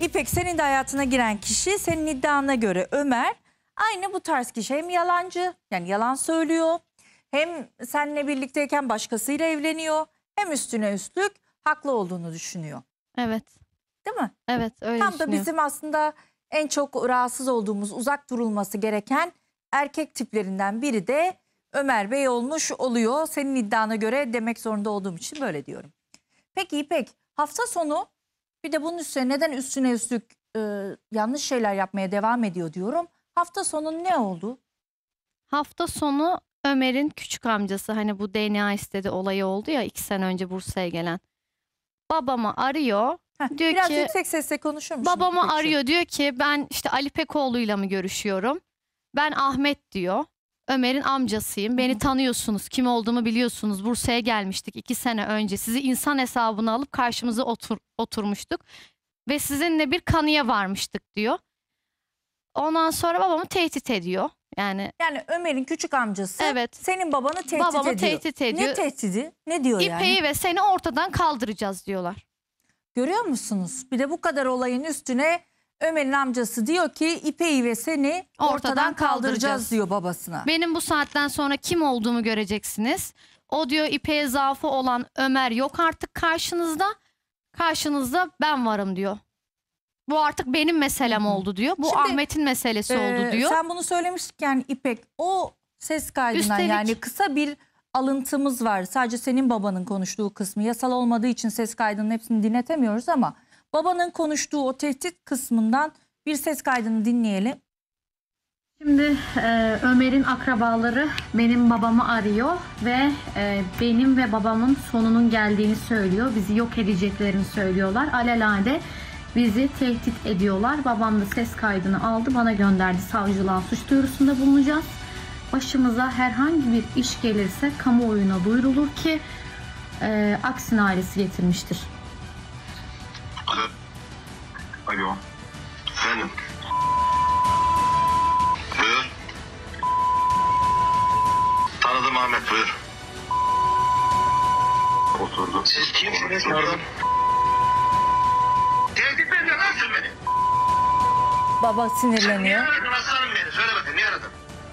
İpek, senin de hayatına giren kişi, senin iddiana göre Ömer aynı bu tarz kişi. Hem yalancı, yani yalan söylüyor, hem seninle birlikteyken başkasıyla evleniyor, hem üstüne üstlük haklı olduğunu düşünüyor. Evet. Değil mi? Evet, öyle Tam da düşünüyorum. bizim aslında en çok rahatsız olduğumuz, uzak durulması gereken erkek tiplerinden biri de Ömer Bey olmuş oluyor. Senin iddiana göre demek zorunda olduğum için böyle diyorum. Peki İpek, hafta sonu bir de bunun üstüne neden üstüne üstlük yanlış şeyler yapmaya devam ediyor diyorum. Hafta sonu ne oldu? Hafta sonu Ömer'in küçük amcası, hani bu DNA istedi olayı oldu ya 2 sene önce Bursa'ya gelen. Babamı arıyor. Diyor Biraz ki, yüksek sesle konuşur musun? babamı İpekciğim? arıyor, diyor ki ben işte Ali Pekoğlu'yla mı görüşüyorum? Ben Ahmet diyor. Ömer'in amcasıyım. Beni tanıyorsunuz. Kim olduğumu biliyorsunuz. Bursa'ya gelmiştik 2 sene önce. Sizi insan hesabına alıp karşımıza oturmuştuk. Ve sizinle bir kanıya varmıştık diyor. Ondan sonra babamı tehdit ediyor. Yani Ömer'in küçük amcası evet, senin babanı tehdit babamı ediyor. tehdit ediyor. Ne tehdidi? Ne diyor yani? İpek'i ve seni ortadan kaldıracağız diyorlar. Görüyor musunuz? Bir de bu kadar olayın üstüne Ömer'in amcası diyor ki İpek'i ve seni ortadan kaldıracağız diyor babasına. Benim bu saatten sonra kim olduğumu göreceksiniz. O diyor İpek'e zaafı olan Ömer yok artık karşınızda. Karşınızda ben varım diyor. Bu artık benim meselem oldu diyor. Bu Şimdi, Ahmet'in meselesi oldu diyor. Sen bunu söylemişken İpek, o ses kaydından Üstelik, yani kısa bir alıntımız var. Sadece senin babanın konuştuğu kısmı yasal olmadığı için ses kaydının hepsini dinletemiyoruz ama babanın konuştuğu o tehdit kısmından bir ses kaydını dinleyelim. Şimdi Ömer'in akrabaları benim babamı arıyor ve benim ve babamın sonunun geldiğini söylüyor. Bizi yok edeceklerini söylüyorlar. Alelade bizi tehdit ediyorlar. Babam da ses kaydını aldı, bana gönderdi. Savcılığa suç duyurusunda bulunacağız. Başımıza herhangi bir iş gelirse kamuoyuna duyurulur ki aksine ailesi getirmiştir. Alo. Alo. Efendim. Buyur. Tanıdım Ahmet, buyur. Oturdu. Siz kimsiniz? Pardon. Tehdit ediyor, nasıl beni? Baba sinirleniyor. Niye aradın aslanım beni? Söyle bakayım, niye aradın?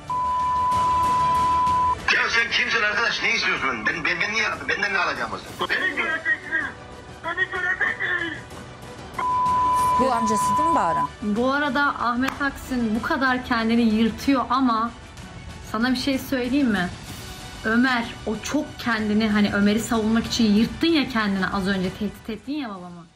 Ya sen kimsin arkadaş? Ne istiyorsun? Ben niye aradın? Benden ne alacağım o zaman? Beni göreceksiniz. Beni göreceksiniz. Bu amcası değil mi Bahram? Bu arada Ahmet Aksin bu kadar kendini yırtıyor ama sana bir şey söyleyeyim mi? Ömer, o çok kendini, hani Ömer'i savunmak için yırttın ya kendini, az önce tehdit ettin ya babamı.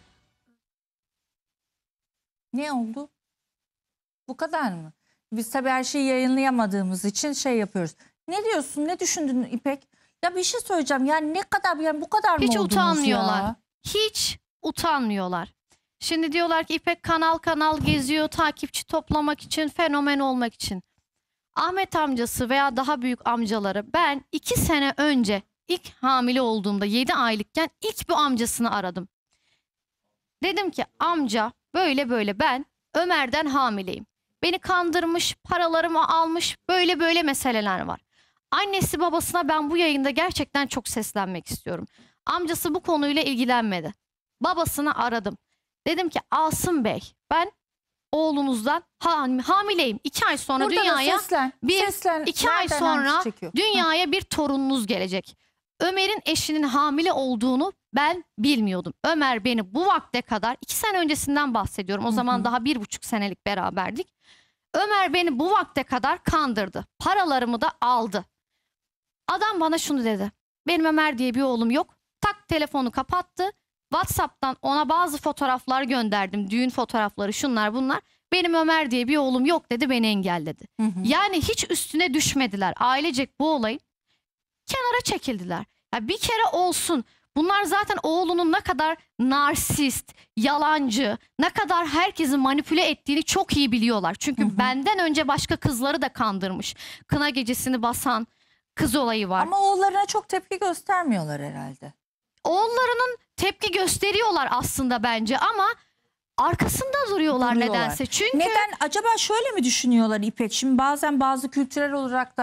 Ne oldu? Bu kadar mı? Biz tabii her şeyi yayınlayamadığımız için şey yapıyoruz. Ne diyorsun? Ne düşündün İpek? Ya bir şey söyleyeceğim. Yani ne kadar, yani bu kadar mı Hiç oldunuz utanmıyorlar. ya? Hiç utanmıyorlar. Şimdi diyorlar ki İpek kanal geziyor takipçi toplamak için, fenomen olmak için. Ahmet amcası veya daha büyük amcaları, ben 2 sene önce ilk hamile olduğumda 7 aylıkken ilk bu amcasını aradım. Dedim ki amca böyle böyle ben Ömer'den hamileyim. Beni kandırmış, paralarımı almış, böyle böyle meseleler var. Annesi babasına ben bu yayında gerçekten çok seslenmek istiyorum. Amcası bu konuyla ilgilenmedi. Babasını aradım. Dedim ki Asım Bey, ben oğlunuzdan hamileyim. 2 ay sonra Burada da dünyaya seslen. 2 ay Nereden sonra hangisi çekiyor? dünyaya bir torununuz gelecek. Ömer'in eşinin hamile olduğunu ben bilmiyordum. Ömer beni bu vakte kadar, 2 sene öncesinden bahsediyorum. O zaman daha 1,5 senelik beraberdik. Ömer beni bu vakte kadar kandırdı. Paralarımı da aldı. Adam bana şunu dedi. Benim Ömer diye bir oğlum yok. Tak, telefonu kapattı. WhatsApp'tan ona bazı fotoğraflar gönderdim. Düğün fotoğrafları, şunlar bunlar. Benim Ömer diye bir oğlum yok dedi, beni engelledi. Yani hiç üstüne düşmediler. Ailecek bu olayın kenara çekildiler. Ya bir kere olsun. Bunlar zaten oğlunun ne kadar narsist, yalancı, ne kadar herkesi manipüle ettiğini çok iyi biliyorlar. Çünkü benden önce başka kızları da kandırmış. Kına gecesini basan kız olayı var. Ama oğullarına çok tepki göstermiyorlar herhalde. Oğullarının tepki gösteriyorlar aslında bence ama arkasında duruyorlar nedense. Çünkü neden acaba, şöyle mi düşünüyorlar İpek? Şimdi bazen bazı kültürel olarak da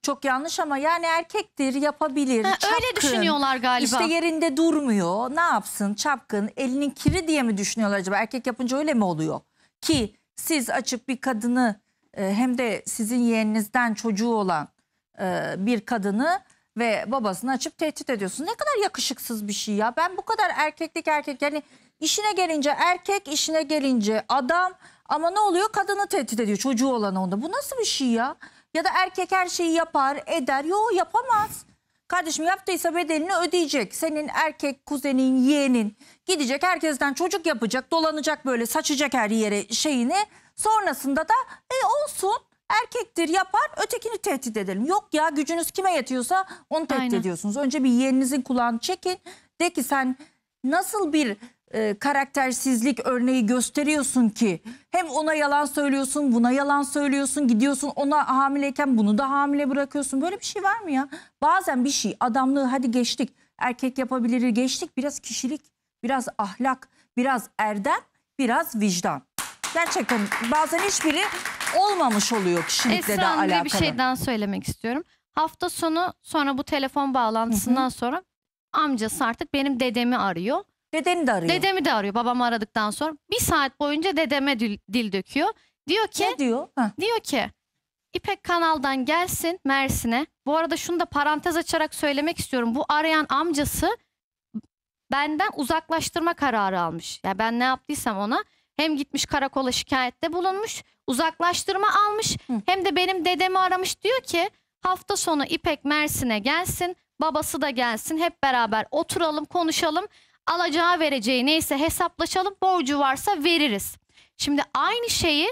çok yanlış ama yani erkektir, yapabilir, Ha, öyle çapkın. düşünüyorlar galiba. İşte yerinde durmuyor, ne yapsın, çapkın, elinin kiri diye mi düşünüyorlar acaba? Erkek yapınca öyle mi oluyor? Ki siz açıp bir kadını hem de sizin yeğeninizden çocuğu olan bir kadını ve babasını açıp tehdit ediyorsunuz. Ne kadar yakışıksız bir şey ya. Ben bu kadar erkek yani işine gelince erkek, işine gelince adam, ama ne oluyor? Kadını tehdit ediyor, çocuğu olan onda. Bu nasıl bir şey ya? Ya da erkek her şeyi yapar, eder. Yo, yapamaz. Kardeşim yaptıysa bedelini ödeyecek. Senin erkek kuzenin, yeğenin gidecek herkesten çocuk yapacak, dolanacak böyle, saçacak her yere şeyini. Sonrasında da olsun, erkektir, yapar, ötekini tehdit edelim. Yok ya, gücünüz kime yetiyorsa onu tehdit Aynen. ediyorsunuz. Önce bir yeğeninizin kulağını çekin. De ki sen nasıl bir karaktersizlik örneği gösteriyorsun ki hem ona yalan söylüyorsun, buna yalan söylüyorsun, gidiyorsun ona hamileyken bunu da hamile bırakıyorsun. Böyle bir şey var mı ya? Bazen bir şey, adamlığı hadi geçtik, erkek yapabilir geçtik, biraz kişilik, biraz ahlak, biraz erdem, biraz vicdan. Gerçekten bazen hiçbiri olmamış oluyor kişilikle de Esra Hanım, alakalı. bir şey daha söylemek istiyorum. Hafta sonu sonra bu telefon bağlantısından sonra amcası artık benim dedemi arıyor. Dedeni de arıyor. Dedemi de arıyor babamı aradıktan sonra. Bir saat boyunca dedeme dil döküyor. Diyor ki Ne diyor? Heh. Diyor ki İpek kanaldan gelsin Mersin'e. Bu arada şunu da parantez açarak söylemek istiyorum. Bu arayan amcası benden uzaklaştırma kararı almış. Yani ben ne yaptıysam ona hem gitmiş karakola şikayette bulunmuş, uzaklaştırma almış, hem de benim dedemi aramış, diyor ki hafta sonu İpek Mersin'e gelsin, babası da gelsin, hep beraber oturalım, konuşalım, alacağı vereceği neyse hesaplaşalım, borcu varsa veririz. Şimdi aynı şeyi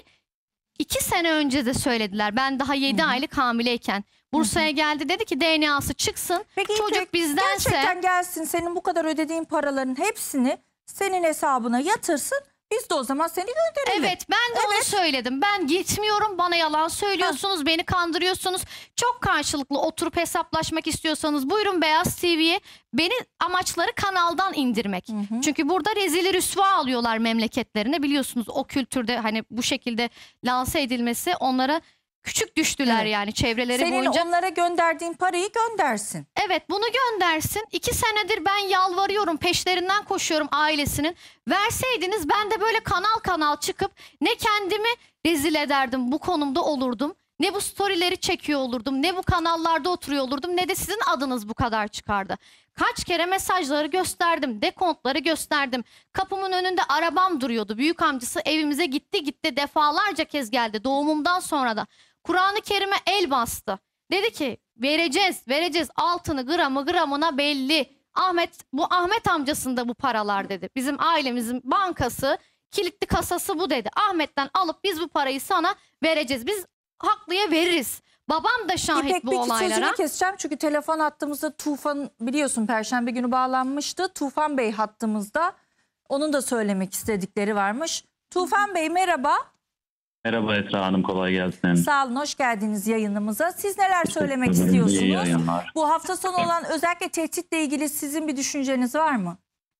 2 sene önce de söylediler. Ben daha 7 aylık hamileyken. Bursa'ya geldi, dedi ki DNA'sı çıksın. Peki Çocuk İpek, bizdense gerçekten gelsin, senin bu kadar ödediğin paraların hepsini senin hesabına yatırsın. Biz de o zaman seni gönderelim. evet, ben de onu söyledim. Ben gitmiyorum, bana yalan söylüyorsunuz, beni kandırıyorsunuz. Çok karşılıklı oturup hesaplaşmak istiyorsanız buyurun Beyaz TV'ye. Beni amaçları kanaldan indirmek. Çünkü burada rezili rüsva alıyorlar memleketlerine, biliyorsunuz o kültürde hani bu şekilde lanse edilmesi onlara küçük düştüler, Evet. yani çevreleri Senin boyunca. onlara gönderdiğin parayı göndersin. Evet, bunu göndersin. 2 senedir ben yalvarıyorum, peşlerinden koşuyorum ailesinin. Verseydiniz ben de böyle kanal kanal çıkıp ne kendimi rezil ederdim, bu konumda olurdum. Ne bu storyleri çekiyor olurdum, ne bu kanallarda oturuyor olurdum, ne de sizin adınız bu kadar çıkardı. Kaç kere mesajları gösterdim, dekontları gösterdim. Kapımın önünde arabam duruyordu. Büyük amcası evimize gitti defalarca kez geldi, doğumumdan sonra da. Kur'an-ı Kerim'e el bastı. Dedi ki vereceğiz altını gramına belli. Bu Ahmet amcasında bu paralar dedi. Bizim ailemizin bankası, kilitli kasası bu dedi. Ahmet'ten alıp biz bu parayı sana vereceğiz. Biz haklıya veririz. Babam da şahit İpek, bu peki olaylara. sözünü keseceğim çünkü telefon hattımızda Tufan, biliyorsun Perşembe günü bağlanmıştı. Tufan Bey hattımızda. Onun da söylemek istedikleri varmış. Tufan Bey merhaba. Merhaba Esra Hanım, kolay gelsin. Sağ olun, hoş geldiniz yayınımıza. Siz neler söylemek Teşekkür ederim, iyi istiyorsunuz? yayınlar. Bu hafta sonu olan özellikle tehditle ilgili sizin bir düşünceniz var mı?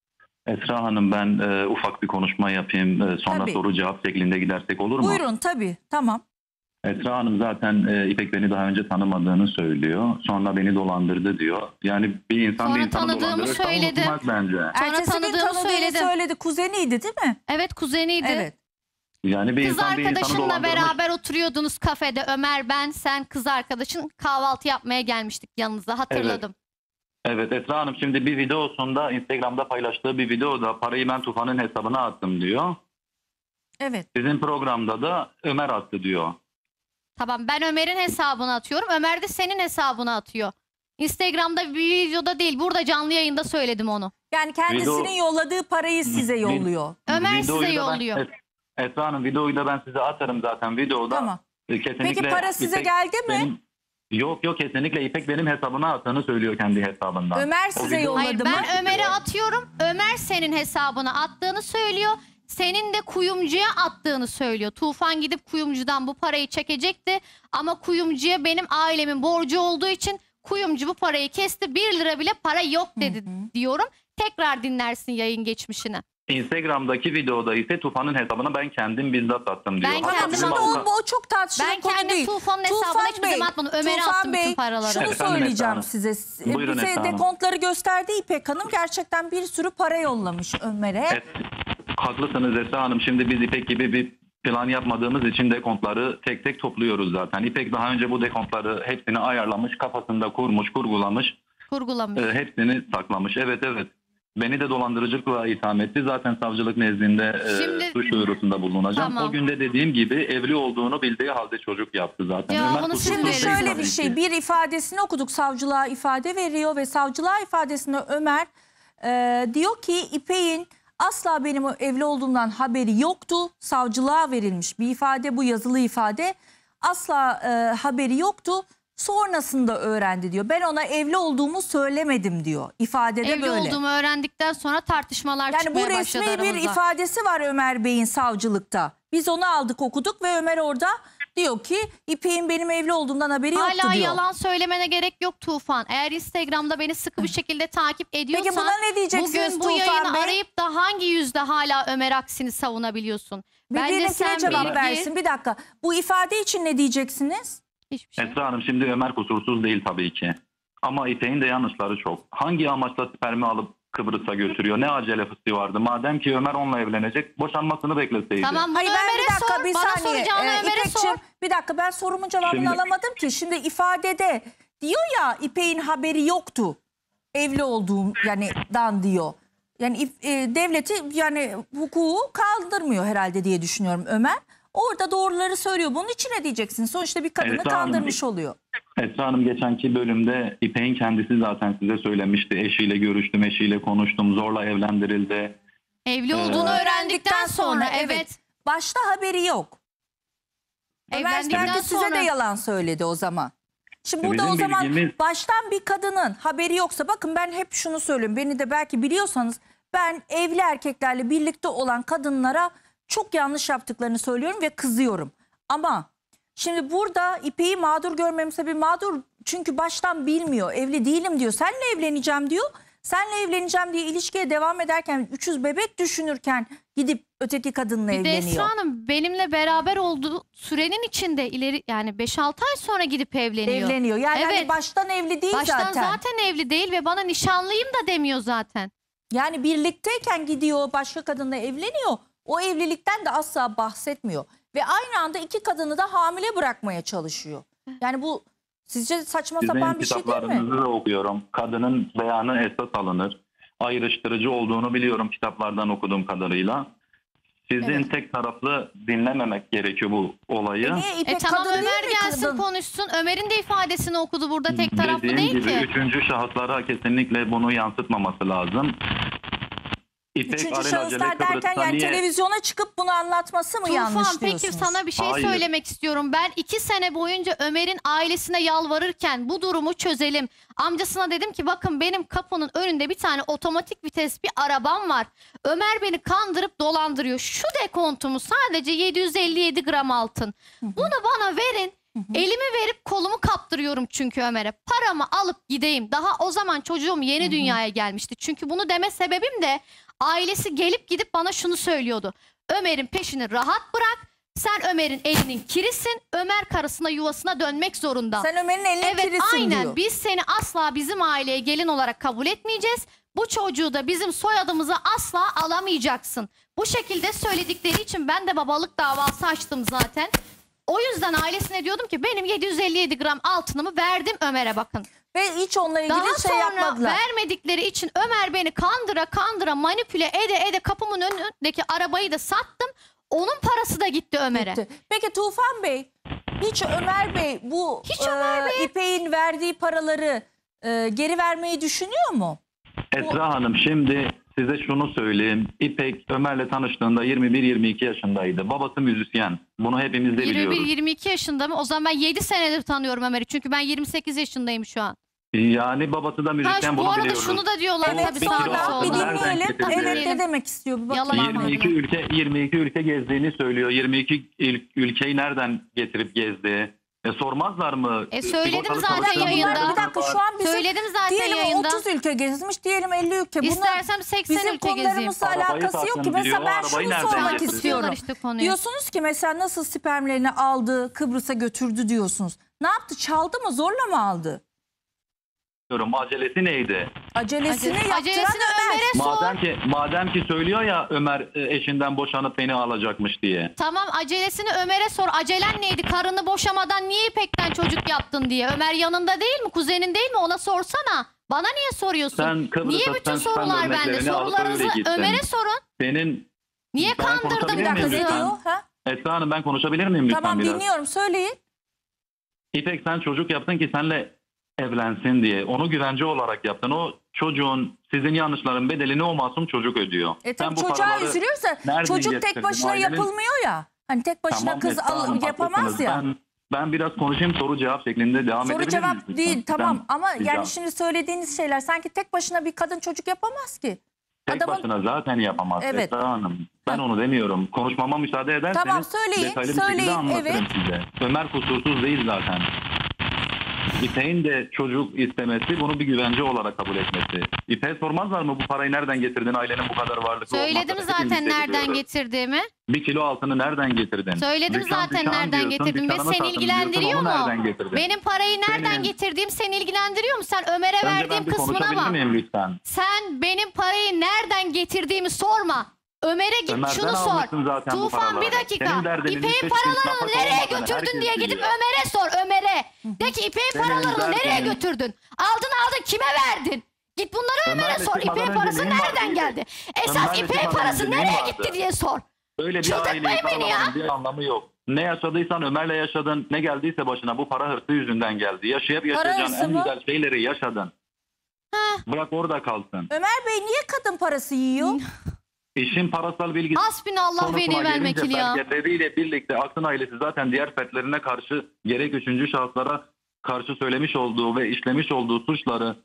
Esra Hanım, ben ufak bir konuşma yapayım. Sonra Tabii. soru cevap şeklinde gidersek olur mu? Buyurun, tabii, tamam. Esra Hanım zaten İpek beni daha önce tanımadığını söylüyor. Sonra beni dolandırdı diyor. Yani bir insan Sonra bir insanı tanıdığımı dolandırırsa söyledim. unutmaz bence. Ertesi gün tanıdığımı tanıdığını söyledi. Kuzeniydi değil mi? Evet, kuzeniydi. Evet. Yani bir Kız insan bir insanı arkadaşınla dolandırmış. beraber oturuyordunuz kafede. Ömer, ben, sen, kız arkadaşın, kahvaltı yapmaya gelmiştik yanınıza, hatırladım. Evet Esra Hanım, şimdi bir videosunda Instagram'da paylaştığı bir videoda parayı ben Tufan'ın hesabına attım diyor. Evet. Sizin programda da Ömer attı diyor. Tamam, ben Ömer'in hesabına atıyorum. Ömer de senin hesabına atıyor. Instagram'da bir videoda değil, burada canlı yayında söyledim onu. Yani kendisinin Video- yolladığı parayı size yolluyor. Ömer size Videoyu da yolluyor. Esra Hanım, videoyu da ben size atarım zaten videoda. Tamam. Kesinlikle Peki para size geldi mi? Yok kesinlikle İpek benim hesabına attığını söylüyor kendi hesabından. Ömer O size video- yolladı Hayır, mı? ben Ömer'e atıyorum. Ömer senin hesabına attığını söylüyor. Senin de kuyumcuya attığını söylüyor. Tufan gidip kuyumcudan bu parayı çekecekti. Ama kuyumcuya benim ailemin borcu olduğu için kuyumcu bu parayı kesti. 1 lira bile para yok dedi diyorum. Tekrar dinlersin yayın geçmişini. Instagram'daki videoda ise Tufan'ın hesabına ben kendim bizzat attım diyor. Ben Hatta kendim bizim Şimdi avukat- o çok tartışılan Ben konu kendim değil. Tufan'ın hesabına hiçbir zaman atmadım. Ömer'e Tufan attım bütün Bey, paraları. şunu Efendim söyleyeceğim Esra size. Buyurun Bize Esra Hanım. dekontları gösterdi İpek Hanım. Gerçekten bir sürü para yollamış Ömer'e. Evet, haklısınız Esra Hanım. Şimdi biz İpek gibi bir plan yapmadığımız için dekontları tek tek topluyoruz zaten. İpek daha önce bu dekontları hepsini ayarlamış, kafasında kurmuş, kurgulamış, Kurgulamış. hepsini saklamış. Evet. Beni de dolandırıcılıkla itham etti. Zaten savcılık nezdinde Şimdi- suç duyurusunda bulunacağım. Tamam. O günde dediğim gibi evli olduğunu bildiği halde çocuk yaptı zaten. Ya, Ömer onu kusursuz şimdi değil Şöyle tabii bir ki. şey, bir ifadesini okuduk, savcılığa ifade veriyor ve savcılığa ifadesinde Ömer diyor ki İpek'in asla benim evli olduğumdan haberi yoktu. Savcılığa verilmiş bir ifade, bu yazılı ifade, asla haberi yoktu. Sonrasında öğrendi diyor. Ben ona evli olduğumu söylemedim diyor. İfadede Evli böyle. olduğumu öğrendikten sonra tartışmalar Yani çıkmaya bu başladı resmi bir aramızda. ifadesi var Ömer Bey'in savcılıkta. Biz onu aldık, okuduk ve Ömer orada diyor ki İpek'in benim evli olduğumdan haberi yoktu Hala diyor. yalan söylemene gerek yok Tufan. Eğer Instagram'da beni sıkı bir şekilde takip ediyorsan Peki buna ne diyeceksiniz bugün bu Tufan yayını Bey? arayıp da hangi yüzde hala Ömer aksini savunabiliyorsun? Birbirine cevap bilgi- versin. Bir dakika. Bu ifade için ne diyeceksiniz? Hiçbir şey. Esra Hanım, şimdi Ömer kusursuz değil tabii ki. Ama İpek'in de yanlışları çok. Hangi amaçla spermi alıp Kıbrıs'a götürüyor? Ne acele fıstığı vardı? Madem ki Ömer onunla evlenecek, boşanmasını bekleseydi. Tamam, bunu Hayır, ben Ömer'e bir dakika sor. bir Bana saniye. soracağını Ömer'e İpekciğim, sor. bir dakika, ben sorumun cevabını Şimdi- alamadım ki. Şimdi ifadede diyor ya İpek'in haberi yoktu. Evli olduğum yani dan diyor. Yani devleti, yani hukuku kaldırmıyor herhalde diye düşünüyorum Ömer. Orada doğruları söylüyor. Bunun için ne diyeceksin? Sonuçta bir kadını Esra Hanım, kandırmış oluyor. Esra Hanım, geçenki bölümde İpek'in kendisi zaten size söylemişti. Eşiyle görüştüm, eşiyle konuştum, zorla evlendirildi. Evli olduğunu öğrendikten sonra evet. Başta haberi yok. Ömer Evlendikten belki size sonra de yalan söyledi o zaman. Şimdi burada Bizim o zaman bilgimiz- baştan bir kadının haberi yoksa, bakın ben hep şunu söylüyorum. Beni de belki biliyorsanız, ben evli erkeklerle birlikte olan kadınlara çok yanlış yaptıklarını söylüyorum ve kızıyorum. Ama şimdi burada İpek'i mağdur görmem sebebi, mağdur çünkü baştan bilmiyor. Evli değilim diyor. Seninle evleneceğim diyor. Seninle evleneceğim diye ilişkiye devam ederken, 300 bebek düşünürken gidip öteki kadınla Bir de evleniyor. Esra Hanım benimle beraber olduğu sürenin içinde ileri yani 5-6 ay sonra gidip evleniyor. Evleniyor. Yani Evet. hani baştan evli değil Baştan zaten. evli değil ve bana nişanlıyım da demiyor zaten. Yani birlikteyken gidiyor başka kadınla evleniyor. O evlilikten de asla bahsetmiyor. Ve aynı anda iki kadını da hamile bırakmaya çalışıyor. Yani bu sizce saçma Sizin sapan bir şey değil mi? kitaplarınızı da okuyorum. Kadının beyanı esas alınır. Ayrıştırıcı olduğunu biliyorum kitaplardan okuduğum kadarıyla. Sizin Evet. tek taraflı dinlememek gerekiyor bu olayı. Niye İpek Tamam, kadın değil Ömer mi gelsin kadın? konuşsun. Ömer'in de ifadesini okudu burada, tek taraflı Dediğim değil gibi ki. üçüncü şahıslara kesinlikle bunu yansıtmaması lazım. İpek Üçüncü alelacele şahıslar derken Kıbrıs'ta yani niye- televizyona çıkıp bunu anlatması mı yanlış Tufan, peki diyorsunuz? sana bir şey Hayır. söylemek istiyorum. Ben 2 sene boyunca Ömer'in ailesine yalvarırken bu durumu çözelim. Amcasına dedim ki bakın benim kapının önünde bir tane otomatik vites bir arabam var. Ömer beni kandırıp dolandırıyor. Şu dekontumu sadece 757 gram altın. Bunu bana verin. Elimi verip kolumu kaptırıyorum çünkü Ömer'e. Paramı alıp gideyim. Daha o zaman çocuğum yeni dünyaya gelmişti. Çünkü bunu deme sebebim de ailesi gelip gidip bana şunu söylüyordu. Ömer'in peşini rahat bırak. Sen Ömer'in elinin kirisin. Ömer karısına, yuvasına dönmek zorunda. Sen Ömer'in eline Evet, kirisin aynen. diyor. Biz seni asla bizim aileye gelin olarak kabul etmeyeceğiz. Bu çocuğu da bizim soyadımızı asla alamayacaksın. Bu şekilde söyledikleri için ben de babalık davası açtım zaten. O yüzden ailesine diyordum ki benim 757 gram altınımı verdim Ömer'e, bakın. Ve hiç onunla ilgili Daha şey sonra yapmadılar. vermedikleri için Ömer beni kandıra manipüle ede kapımın önündeki arabayı da sattım. Onun parası da gitti Ömer'e. Gitti. Peki Tufan Bey, hiç Ömer Bey bu Ömer Bey- İpek'in verdiği paraları geri vermeyi düşünüyor mu? Esra Hanım, şimdi size şunu söyleyeyim. İpek Ömer'le tanıştığında 21-22 yaşındaydı. Babası müzisyen. Bunu hepimiz de biliyoruz. 21-22 yaşında mı? O zaman ben 7 senedir tanıyorum Ömer'i. Çünkü ben 28 yaşındayım şu an. Yani babası da müzisyen, Bu bunu arada biliyoruz. şunu da diyorlar Evet, tabii bir sağda kilo sonra bir altın solda. nereden dinleyelim. getirdi? Evet, ne demek istiyor? Bir bakayım. Yalan anladım. 22 ülke gezdiğini söylüyor. 22 ülkeyi nereden getirip gezdi? Sormazlar mı? Söyledim Sigortalı zaten çalışan yayında. bunlar Bir dakika şu an bizim Söyledim zaten diyelim yayında. 30 ülke gezmiş, diyelim 50 ülke. Bunlar İstersem 80 bizim ülke gezeyim. konularımızla Arabayı alakası yok ki. satın Mesela diyor, ben arabayı şunu nereden sormak getirdin? istiyorum. İşte konuyu. Diyorsunuz ki mesela nasıl spermlerini aldı, Kıbrıs'a götürdü diyorsunuz. Ne yaptı? Çaldı mı? Zorla mı aldı? Diyorum, acelesi neydi? Acelesini yaptıran Acelesini Ömer. Ömer'e sor. Madem ki söylüyor ya Ömer eşinden boşanıp beni alacakmış diye. Tamam, acelesini Ömer'e sor. Acelen neydi? Karını boşamadan niye İpek'ten çocuk yaptın diye. Ömer yanında değil mi? Kuzenin değil mi? Ona sorsana. Bana niye soruyorsun? Sen Kıbrıs'a Niye bütün sen sorular bende? örneklerini alıp Sorularınızı öyle gittin. Ömer'e sorun. Senin Niye Ben kandırdın konuşabilir Bir dakika miyim ne lütfen? diyor? Ha? Esra Hanım, ben konuşabilir miyim lütfen Tamam biraz? dinliyorum, söyleyin. İpek, sen çocuk yaptın ki senle evlensin diye. Onu güvence olarak yaptın. O çocuğun, sizin yanlışların bedelini o masum çocuk ödüyor. Tabii Sen bu çocuğa paraları üzülürse nereden çocuk tek getirdin? başına Ailenin- yapılmıyor ya. Hani tek başına Tamam, kız Esra Hanım, yapamaz haklısınız. ya. Ben biraz konuşayım, soru cevap şeklinde devam Soru edebilir cevap miyiz lütfen? değil tamam Ben ama rica- yani şimdi söylediğiniz şeyler sanki tek başına bir kadın çocuk yapamaz ki. tek adamın- başına zaten yapamaz Evet. Esra Hanım. Ben onu demiyorum. Konuşmama müsaade ederseniz Tamam, söyleyin, detaylı bir şekilde söyleyin, anlatırım evet. size. Ömer kusursuz değil zaten. İpek'in de çocuk istemesi, bunu bir güvence olarak kabul etmesi. İpek'e sormazlar mı bu parayı nereden getirdin, ailenin bu kadar varlıklı Söyledim olmasını? zaten Hepimiz nereden biliyoruz. getirdiğimi. 1 kilo altını nereden getirdin? Söyledim Dükkan zaten dükkan nereden diyorsun, getirdim ve dükkanımı seni satın ilgilendiriyor diyorsun, onu mu? nereden getirdin? Benim parayı nereden Senin- getirdiğim seni ilgilendiriyor mu? Sen Ömer'e Önce verdiğim ben bir kısmına konuşabilir bak. miyim lütfen? Sen benim parayı nereden getirdiğimi sorma. Ömer'e git Ömer'den şunu sor. almışsın zaten bu Tufan bir paraları. dakika. Senin derdinin İpek'in hiçbir paralarını nafaka nereye olmadığını götürdün herkes diye gidip biliyor. Ömer'e sor Ömer'e. De ki İpek'in Senin paralarını nereye derdinin- götürdün? Aldın kime verdin? Git bunları Ömer'e Ömer'le sor. çıkmadan İpek'in önce parası neyin nereden vardı? geldi? Esas Ömer'le İpek'in çıkmadan parası önce neyin nereye vardı? gitti diye sor. Öyle bir Çıldırtmayın aileyi beni ya. kavramanın bir anlamı yok. Ne yaşadıysan Ömer'le yaşadın, ne geldiyse başına bu para hırsı yüzünden geldi. Yaşayıp yaşayacağın hırsı en mı? güzel şeyleri yaşadın. Bırak orada kalsın. Ömer Bey niye kadın parası yiyor? İşin parasal bilgisi Hasbinallah konusuna ve ni'mel gelince vekil ya. belgeleriyle birlikte Akın ailesi zaten diğer fertlerine karşı gerek üçüncü şahıslara karşı söylemiş olduğu ve işlemiş olduğu suçları,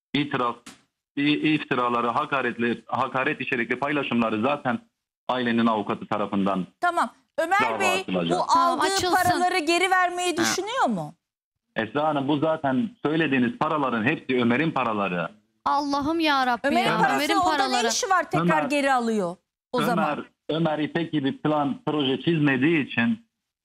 iftiraları, hakaret içerikli paylaşımları zaten ailenin avukatı tarafından. Tamam. Ömer Dava Bey açılacak. bu Tamam, aldığı açılsın. paraları geri vermeyi düşünüyor mu? Esra Hanım, bu zaten söylediğiniz paraların hepsi Ömer'in paraları. Allah'ım ya Rabbi Ömer'in ya. parası Ömer'in onda paraları. ne işi var tekrar Ömer- geri alıyor o zaman? Ömer İpek gibi plan proje çizmediği için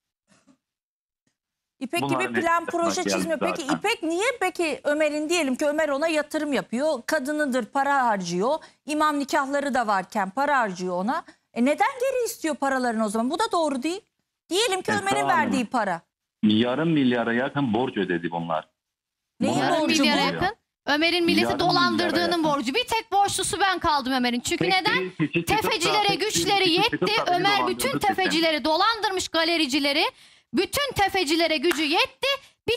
İpek bunlara gibi plan net proje yapmak çizmiyor. geldi Peki zaten. İpek niye Ömer'in diyelim ki Ömer ona yatırım yapıyor. Kadınıdır, para harcıyor. İmam nikahları da varken para harcıyor ona. Neden geri istiyor paralarını o zaman? Bu da doğru değil. Diyelim ki Esra Ömer'in Hanım. verdiği para. yarım milyara yakın borç ödedi bunlar. Neyin Bunlar Yarım borcu milyara bu? yakın. Ömer'in milleti Yarım dolandırdığının milyara yakın. borcu. Bir tek borçlusu ben kaldım Ömer'in. Çünkü Tek neden? değil, kişi çıkıp da- Tefecilere tek güçleri kişi çıkıp yetti. da beni Ömer dolandırdı bütün sistem. tefecileri dolandırmış, galericileri. Bütün tefecilere gücü yetti. Bir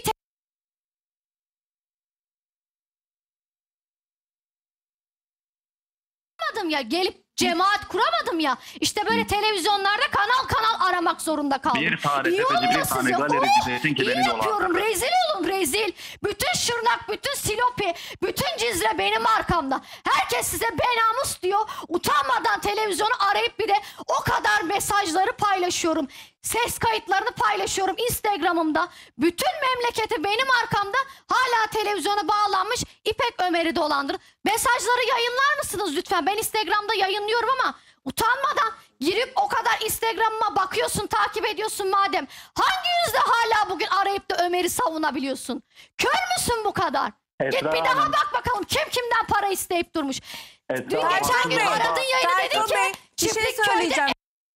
kuramadım ya, gelip cemaat kuramadım ya. İşte böyle televizyonlarda kanal aramak zorunda kaldım. Bir tane İyi tefeci, olmuyor bir tane size. galerici desin ki iyi beni yapıyorum. dolandırdı. Rezil olun rezil. Bütün Şırnak, bütün Silopi, bütün Cizre benim arkamda. Herkes size benamus diyor. Utanmadan televizyonu arayıp bir de o kadar mesajları paylaşıyorum. Ses kayıtlarını paylaşıyorum Instagram'ımda. Bütün memleketi benim arkamda, hala televizyona bağlanmış İpek Ömer'i dolandır. Mesajları yayınlar mısınız lütfen? Ben Instagram'da yayınlıyorum ama utanmadan girip o kadar Instagram'ıma bakıyorsun, takip ediyorsun madem. Hangi yüzle hala bugün arayıp da Ömer'i savunabiliyorsun? Kör müsün bu kadar? Esra Git bir daha Hanım. bak bakalım kim kimden para isteyip durmuş. Esra Dün Hanım, geçen gün Bey, aradın yayını Tayfun dedin ki Bey, bir şey çiftlik söyleyeceğim.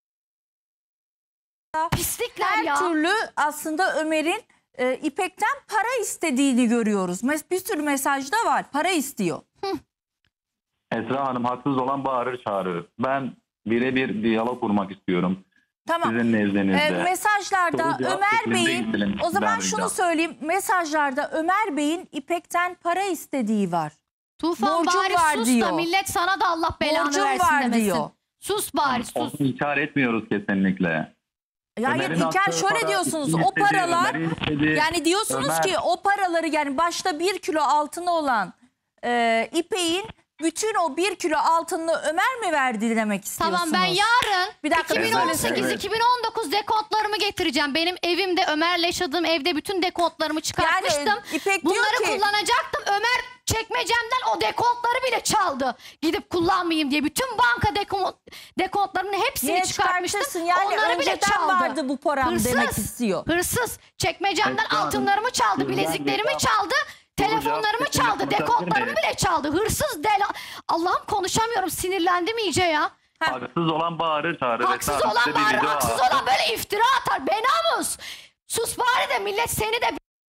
pislikler Her ya. türlü aslında Ömer'in İpek'ten para istediğini görüyoruz. Bir sürü mesajda var. Para istiyor. Esra Hanım, haksız olan bağırır çağırır. Ben birebir diyalog kurmak istiyorum. Tamam. Sizin nezdinizde. Mesajlarda Soru cevap Ömer şeklinde Bey'in, gidelim. o zaman Ben şunu ricam. söyleyeyim. Mesajlarda Ömer Bey'in İpek'ten para istediği var. Tufan Borcum bari var sus diyor. da millet sana da Allah belanı Borcum versin var demesin. diyor. Sus bari sus. Onu inkar etmiyoruz kesinlikle. Hayır Ömer'in İlker attığı şöyle para, diyorsunuz. istediği, O paralar Ömer'in istediği- yani diyorsunuz Ömer- ki o paraları yani başta 1 kilo altını olan İpek'in bütün o 1 kilo altınını Ömer mi verdi demek istiyorsunuz? Tamam, ben yarın Bir dakika, 2018-2019 dekontlarımı getireceğim. Benim evimde, Ömer'le yaşadığım evde bütün dekontlarımı çıkartmıştım. Yani İpek diyor Bunları ki- kullanacaktım. Ömer çekmecemden o dekontları bile çaldı. Gidip kullanmayayım diye. Bütün banka dekontlarının hepsini Niye çıkartmıştım. çıkartırsın? Yani Onları bile önceden çaldı. vardı bu param demek istiyor. Hırsız. Çekmecemden Esra Hanım, altınlarımı çaldı, lütfen bileziklerimi lütfen. çaldı. Telefonlarımı kesinlikle çaldı, konuşabilir dekontlarımı miyim? bile çaldı. Hırsız Allah'ım konuşamıyorum, sinirlendim iyice ya. Haksız olan bağırır çağırır. Haksız Esra Hanım, olan size bir bağırır, video haksız attım. olan böyle iftira atar. Be namus. Sus bari de millet seni de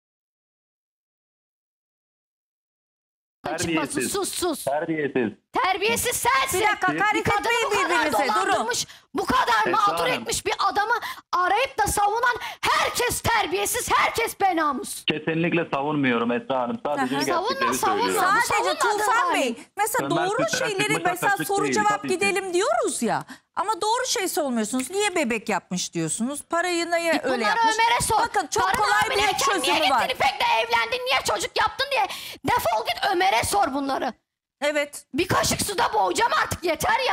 çıkmasın. Terbiyesiz. Sus. Terbiyesiz. Terbiyesiz sensin. Bir dakika, hakaret Bir kadını etmeyin bu kadar birbirinize, durun. dolandırmış, bu kadar Esra mağdur Hanım. etmiş bir adamı arayıp da savunan herkes terbiyesiz, herkes be namus. Kesinlikle savunmuyorum Esra Hanım. Sadece Aha. gerçekleri Savunma. söylüyorum. Sadece savunmadığın Tufan hali. Bey mesela Ömer doğru Sütçü'den şeyleri çıkmış mesela atasözü soru değil, cevap tabii ki. gidelim diyoruz ya. Ama doğru şey sormuyorsunuz. Niye bebek yapmış diyorsunuz? Parayı niye öyle Bunları yapmış? Ömer'e sor. Bakın çok Karın kolay bir hamileyken niye çözümü var. gittin İpek'le evlendin, niye çocuk yaptın diye defol git Ömer'e sor bunları. Evet. Bir kaşık suda boğacağım artık, yeter ya.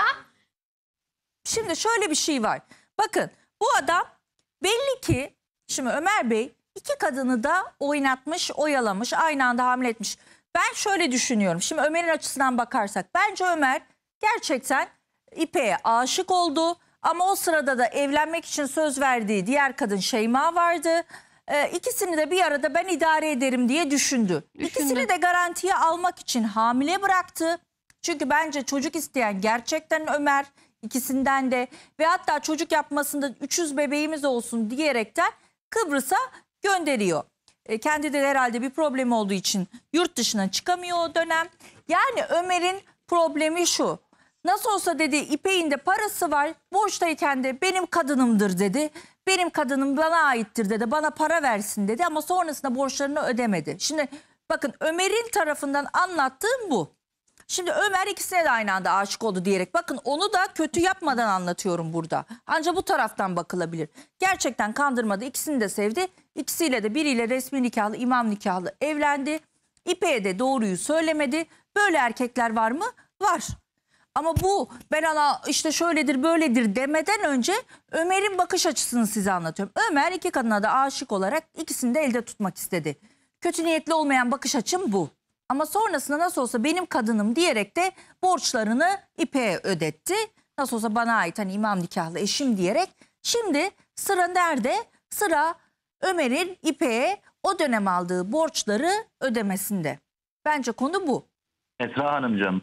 Şimdi şöyle bir şey var. Bakın bu adam belli ki şimdi Ömer Bey 2 kadını da oynatmış, oyalamış, aynı anda hamile etmiş. Ben şöyle düşünüyorum. Şimdi Ömer'in açısından bakarsak bence Ömer gerçekten İpek'e aşık oldu. Ama o sırada da evlenmek için söz verdiği diğer kadın Şeyma vardı. İkisini de bir arada ben idare ederim diye düşündü. İkisini de garantiye almak için hamile bıraktı. Çünkü bence çocuk isteyen gerçekten Ömer, ikisinden de ve hatta çocuk yapmasında 300 bebeğimiz olsun diyerekten Kıbrıs'a gönderiyor. Kendi de herhalde bir problem olduğu için yurt dışına çıkamıyor o dönem. Yani Ömer'in problemi şu. Nasıl olsa dedi İpek'in de parası var. Borçtayken de benim kadınımdır dedi. Benim kadınım bana aittir dedi. Bana para versin dedi ama sonrasında borçlarını ödemedi. Şimdi bakın Ömer'in tarafından anlattığım bu. Şimdi Ömer ikisine de aynı anda aşık oldu diyerek. Bakın onu da kötü yapmadan anlatıyorum burada. Ancak bu taraftan bakılabilir. Gerçekten kandırmadı. İkisini de sevdi. İkisiyle de biriyle resmi nikahlı, imam nikahlı evlendi. İpek'e de doğruyu söylemedi. Böyle erkekler var mı? Var. Ama bu ben ana işte şöyledir böyledir demeden önce Ömer'in bakış açısını size anlatıyorum. Ömer 2 kadına da aşık olarak ikisini de elde tutmak istedi. Kötü niyetli olmayan bakış açım bu. Ama sonrasında nasıl olsa benim kadınım diyerek de borçlarını İpek'e ödetti. Nasıl olsa bana ait hani imam nikahlı eşim diyerek. Şimdi sıra nerede? Sıra Ömer'in İpek'e o dönem aldığı borçları ödemesinde. Bence konu bu. Esra Hanımcığım,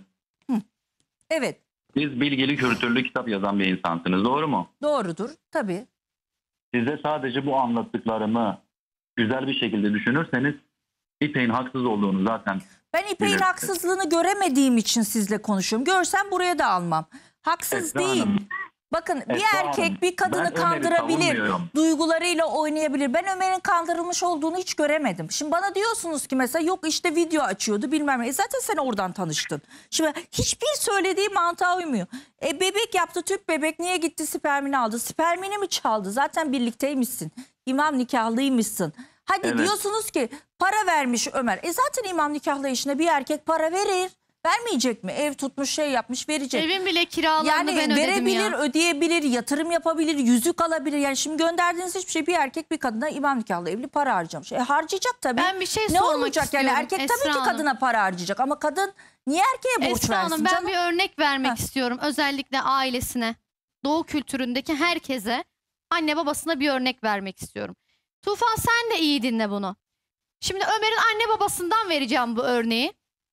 Evet, siz bilgili kültürlü kitap yazan bir insansınız, doğru mu? doğrudur tabii. Size sadece bu anlattıklarımı güzel bir şekilde düşünürseniz İpek'in haksız olduğunu zaten Ben İpek'in bilirsin. haksızlığını göremediğim için sizle konuşuyorum. Görsem buraya da almam. Haksız Esra değil. Hanım, Bakın bir Esra erkek Hanım, bir kadını ben Ömer'i kandırabilir, savunmuyorum. duygularıyla oynayabilir. Ben Ömer'in kandırılmış olduğunu hiç göremedim. Şimdi bana diyorsunuz ki mesela yok işte video açıyordu bilmem ne. Zaten sen oradan tanıştın. Şimdi hiçbir söylediği mantığa uymuyor. Bebek yaptı, tüp bebek, niye gitti spermini aldı? Spermini mi çaldı? Zaten birlikteymişsin. İmam nikahlıymışsın. Hadi Evet. diyorsunuz ki para vermiş Ömer. Zaten imam nikahlı eşine bir erkek para verir. Vermeyecek mi? Ev tutmuş, şey yapmış, verecek. Evin bile kiralarını Yani ben ödedim verebilir, ya. ödeyebilir, yatırım yapabilir, yüzük alabilir. Yani şimdi gönderdiğiniz hiçbir şey bir erkek bir kadına imam nikahlı evli para harcamış. Harcayacak tabii. Ben bir şey ne sormak olacak yani istiyorum erkek Esra tabii ki Hanım. kadına para harcayacak ama kadın niye erkeğe borç Esra versin Hanım, ben canım? bir örnek vermek Heh. istiyorum. Özellikle ailesine, Doğu kültüründeki herkese, anne babasına bir örnek vermek istiyorum. Tufan, sen de iyi dinle bunu. Şimdi Ömer'in anne babasından vereceğim bu örneği.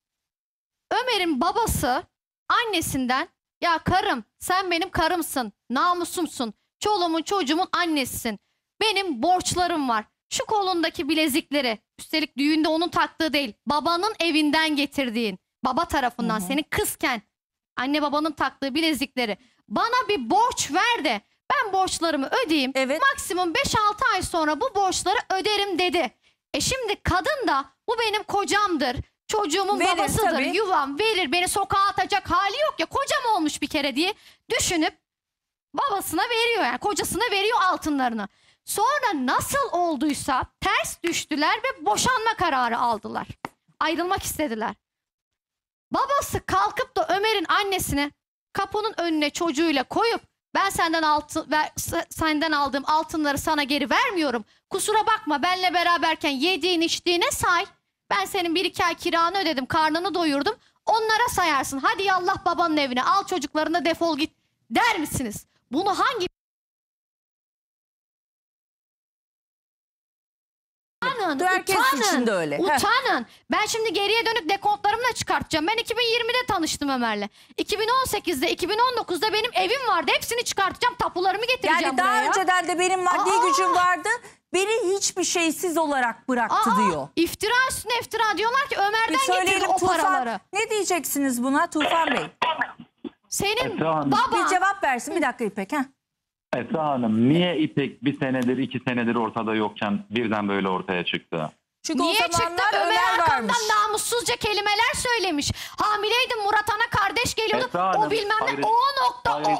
Ömer'in babası annesinden, ya karım sen benim karımsın, namusumsun, çoluğumun çocuğumun annesisin. Benim borçlarım var. Şu kolundaki bilezikleri, üstelik düğünde onun taktığı değil, babanın evinden getirdiğin, baba tarafından senin kızken anne babanın taktığı bilezikleri bana bir borç ver de ben borçlarımı ödeyeyim. Evet. Maksimum 5-6 ay sonra bu borçları öderim dedi. Şimdi kadın da bu benim kocamdır, çocuğumun Verir, babasıdır, tabii. yuvam verir, beni sokağa atacak hali yok ya, kocam olmuş bir kere diye düşünüp babasına veriyor, yani kocasına veriyor altınlarını. Sonra nasıl olduysa ters düştüler ve boşanma kararı aldılar. Ayrılmak istediler. Babası kalkıp da Ömer'in annesine kapının önüne çocuğuyla koyup ben senden aldığım altınları sana geri vermiyorum. Kusura bakma, benle beraberken yediğin içtiğine say. Ben senin 1-2 ay kiranı ödedim, karnını doyurdum. Onlara sayarsın. Hadi yallah babanın evine, al çocuklarına, defol git der misiniz? Bunu hangi... Utanın, Herkes için de öyle. Heh. utanın. Ben şimdi geriye dönük dekontlarımla çıkartacağım. Ben 2020'de tanıştım Ömer'le. 2018'de, 2019'da benim evim vardı. Hepsini çıkartacağım. Tapularımı getireceğim Yani buraya. daha önceden de benim maddi gücüm vardı. Beni hiçbir şeysiz olarak bıraktı diyor. İftira üstüne iftira, diyorlar ki Bir Ömer'den getirdi söyleyelim o Tufan. paraları. Ne diyeceksiniz buna Tufan Bey? Senin Esra Hanım. baba... Bir cevap versin. Bir dakika İpek. Heh. Esra Hanım, niye İpek 1 senedir 2 senedir ortada yokken birden böyle ortaya çıktı? Çünkü Niye o çıktı? zamanlar Ömer Ömer varmış. arkamdan namussuzca kelimeler söylemiş. Hamileydim, Murat Ana kardeş geliyordu. Esra Hanım, O bilmem ne, ayrı- o nokta, ayrı-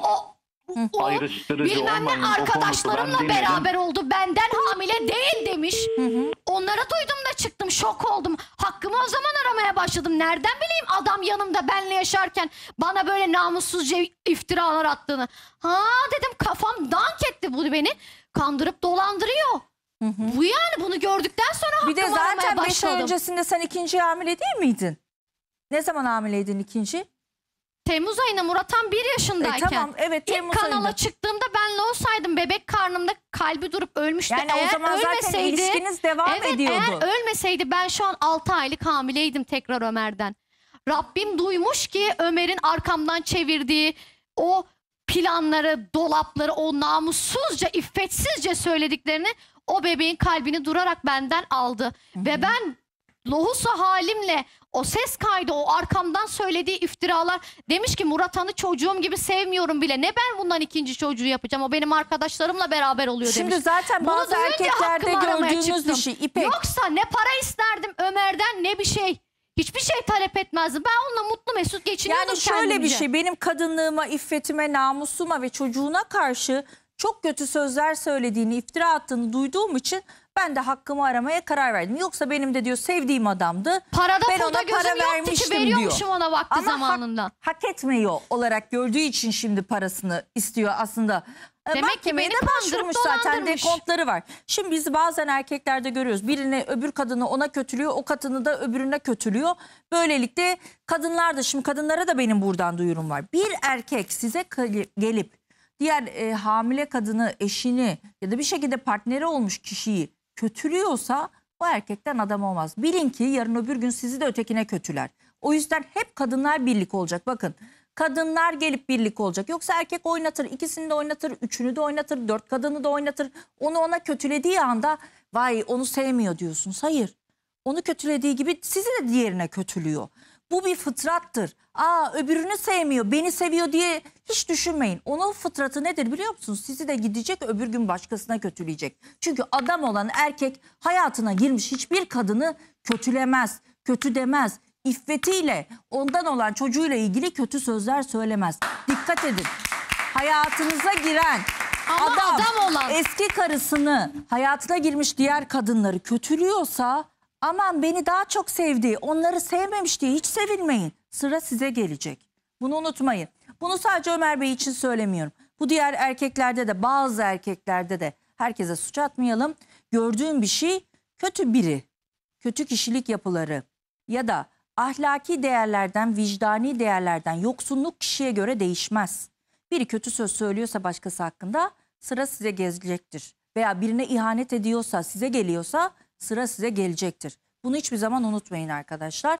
o ayrıştırıcı bilmem olmayın, ne o konusu ben arkadaşlarımla dinledim. beraber oldu. Benden hamile değil demiş. Onlara duydum da çıktım, şok oldum. Hakkımı o zaman aramaya başladım. Nereden bileyim adam yanımda benle yaşarken bana böyle namussuzca iftiralar attığını. Ha dedim, kafam dank etti, bu beni kandırıp dolandırıyor. Bu yani, bunu gördükten sonra Bir de hakkımı aramaya zaten 5 ay başladım. öncesinde sen ikinci hamile değil miydin? Ne zaman hamileydin ikinci? Temmuz ayında Murat Han 1 yaşındayken. Tamam, evet, İlk Temmuz kanala ayında. çıktığımda benle olsaydım, bebek karnımda kalbi durup ölmüştü. Yani o Eğer zaman zaten ölmeseydi, ilişkiniz devam ediyordu. Eğer ölmeseydi ben şu an 6 aylık hamileydim tekrar Ömer'den. Rabbim duymuş ki Ömer'in arkamdan çevirdiği o planları, dolapları, o namussuzca, iffetsizce söylediklerini, o bebeğin kalbini durarak benden aldı. Ve ben lohusa halimle o ses kaydı, o arkamdan söylediği iftiralar, demiş ki Murat Han'ı çocuğum gibi sevmiyorum bile. Ne ben bundan ikinci çocuğu yapacağım? O benim arkadaşlarımla beraber oluyor demiş. Şimdi zaten Bunu bazı duyunca erkeklerde hakkımı aramaya gördüğümüz bir çıktım. şey İpek. Yoksa ne para isterdim Ömer'den, ne bir şey. Hiçbir şey talep etmezdim. Ben onunla mutlu mesut geçiniyordum Yani şöyle bir kendimce. şey, benim kadınlığıma, iffetime, namusuma ve çocuğuna karşı çok kötü sözler söylediğini, iftira attığını duyduğum için ben de hakkımı aramaya karar verdim. Yoksa benim de diyor sevdiğim adamdı. Parada ben pulda ona gözüm para yoktu ki, vermiştim veriyormuşum diyor. ona vakti Ama zamanında. hak etmiyor olarak gördüğü için şimdi parasını istiyor aslında. Demek ki Mahkemeye beni de başvurmuş kandırıp zaten, dolandırmış. dekontları var. Şimdi biz bazen erkeklerde görüyoruz. Birini, öbür kadını ona kötülüyor, o kadını da öbürüne kötülüyor. Böylelikle kadınlar da, şimdi kadınlara da benim buradan duyurum var. Bir erkek size gelip diğer hamile kadını, eşini ya da bir şekilde partneri olmuş kişiyi kötülüyorsa o erkekten adam olmaz. Bilin ki yarın öbür gün sizi de ötekine kötüler. O yüzden hep kadınlar birlik olacak. Bakın, kadınlar gelip birlik olacak. Yoksa erkek oynatır, ikisini de oynatır, üçünü de oynatır, 4 kadını da oynatır. Onu ona kötülediği anda vay onu sevmiyor diyorsunuz. Hayır. Onu kötülediği gibi sizi de diğerine kötülüyor. Bu bir fıtrattır. Öbürünü sevmiyor, beni seviyor diye hiç düşünmeyin. Onun fıtratı nedir biliyor musunuz? Sizi de gidecek, öbür gün başkasına kötüleyecek. Çünkü adam olan erkek hayatına girmiş hiçbir kadını kötülemez, kötü demez. İffetiyle, ondan olan çocuğuyla ilgili kötü sözler söylemez. Dikkat edin. Hayatınıza giren Ama adam olan. eski karısını, hayatına girmiş diğer kadınları kötülüyorsa aman beni daha çok sevdi, onları sevmemiş diye hiç sevinmeyin. Sıra size gelecek. Bunu unutmayın. Bunu sadece Ömer Bey için söylemiyorum. Bu diğer erkeklerde de, bazı erkeklerde de, herkese suç atmayalım. Gördüğüm bir şey, kötü biri, kötü kişilik yapıları ya da ahlaki değerlerden, vicdani değerlerden yoksunluk kişiye göre değişmez. Biri kötü söz söylüyorsa başkası hakkında sıra size gelecektir. Veya birine ihanet ediyorsa, size geliyorsa sıra size gelecektir. Bunu hiçbir zaman unutmayın arkadaşlar.